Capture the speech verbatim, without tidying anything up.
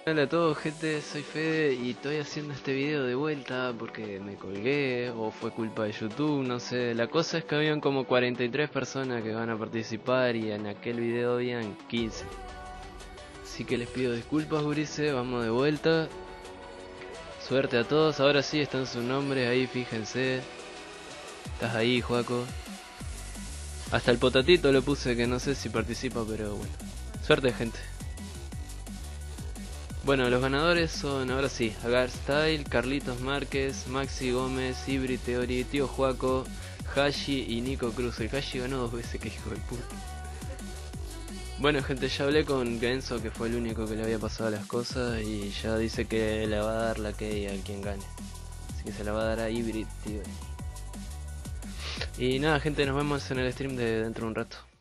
Hola a todos, gente, soy Fede y estoy haciendo este video de vuelta porque me colgué o fue culpa de YouTube, no sé. La cosa es que habían como cuarenta y tres personas que van a participar y en aquel video habían quince. Así que les pido disculpas, gurises, vamos de vuelta. Suerte a todos, ahora sí están sus nombres ahí, fíjense. Estás ahí, Joaco. Hasta el potatito lo puse, que no sé si participa, pero bueno. Suerte, gente. Bueno, los ganadores son, ahora sí, Agar Style, Carlitos Márquez, Maxi Gómez, Ibri Teori, Tío Juaco, Hashi y Nico Cruz. El Hashi ganó dos veces, que hijo de puta. Bueno, gente, ya hablé con Genso, que fue el único que le había pasado las cosas, y ya dice que le va a dar la key a quien gane. Así que se la va a dar a Ibri Teori. Y nada, gente, nos vemos en el stream de dentro de un rato.